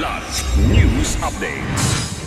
Kidlat News Updates.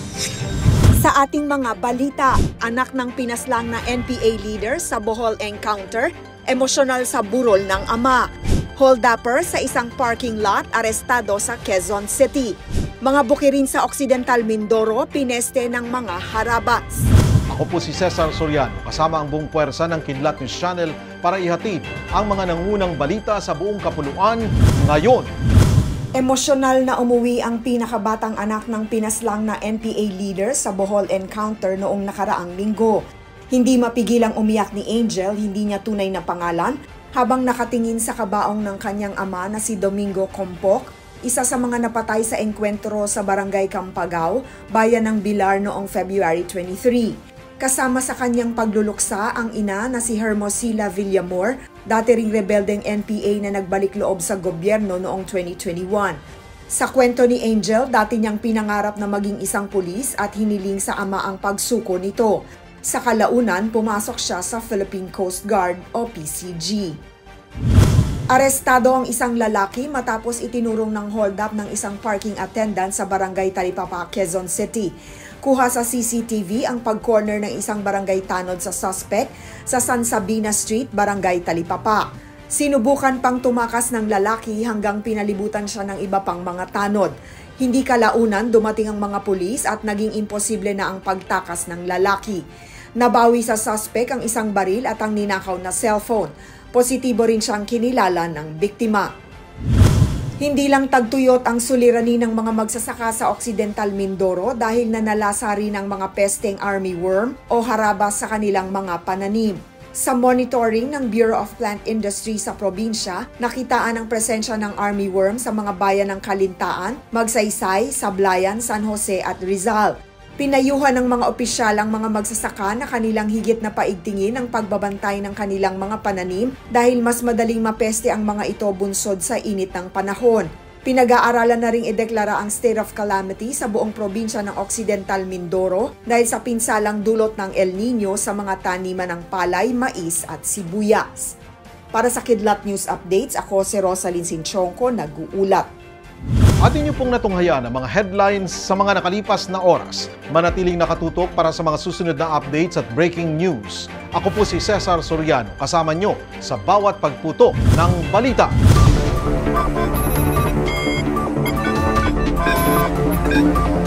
Sa ating mga balita, anak ng pinaslang na NPA leader sa Bohol encounter, emosyonal sa burol ng ama. Hold-upper sa isang parking lot, arestado sa Quezon City. Mga bukirin sa Occidental Mindoro, pineste ng mga harabas. Ako po si Cesar Soriano, kasama ang buong puwersa ng Kidlat News Channel para ihatid ang mga nangunang balita sa buong kapuluan ngayon. Emosyonal na umuwi ang pinakabatang anak ng pinaslang na NPA leader sa Bohol encounter noong nakaraang linggo. Hindi mapigilang umiyak ni Angel, hindi niya tunay na pangalan, habang nakatingin sa kabaong ng kanyang ama na si Domingo Compok, isa sa mga napatay sa engkwentro sa Barangay Campagao, bayan ng Bilar noong February 23. Kasama sa kanyang pagluluksa ang ina na si Hermosilla Villamor, dati ring rebeldeng NPA na nagbalik loob sa gobyerno noong 2021. Sa kwento ni Angel, dati niyang pinangarap na maging isang pulis at hiniling sa ama ang pagsuko nito. Sa kalaunan, pumasok siya sa Philippine Coast Guard o PCG. Arestado ang isang lalaki matapos itinurong ng hold-up ng isang parking attendant sa Barangay Talipapa, Quezon City. Kuha sa CCTV ang pag-corner ng isang barangay tanod sa suspect sa San Sabina Street, Barangay Talipapa. Sinubukan pang tumakas ng lalaki hanggang pinalibutan siya ng iba pang mga tanod. Hindi kalaunan dumating ang mga pulis at naging imposible na ang pagtakas ng lalaki. Nabawi sa suspect ang isang baril at ang ninakaw na cellphone. Positibo rin siyang kinilala ng biktima. Hindi lang tagtuyot ang suliranin ng mga magsasaka sa Occidental Mindoro dahil nanalasa rin ang mga pesteng armyworm o harabas sa kanilang mga pananim. Sa monitoring ng Bureau of Plant Industry sa probinsya, nakitaan ang presensya ng armyworm sa mga bayan ng Kalintaan, Magsaysay, Sablayan, San Jose at Rizal. Pinayuhan ng mga opisyal ang mga magsasaka na kanilang higit na paigtingin ang pagbabantay ng kanilang mga pananim dahil mas madaling mapeste ang mga ito bunsod sa init ng panahon. Pinag-aaralan na ring ideklara ang state of calamity sa buong probinsya ng Occidental Mindoro dahil sa pinsalang dulot ng El Nino sa mga taniman ng palay, mais at sibuyas. Para sa Kidlat News Updates, ako si Rosalyn Sinchonko, nag-uulat. Atin niyo pong natunghayan ang mga headlines sa mga nakalipas na oras. Manatiling nakatutok para sa mga susunod na updates at breaking news. Ako po si Cesar Soriano, kasama niyo sa bawat pagputok ng balita.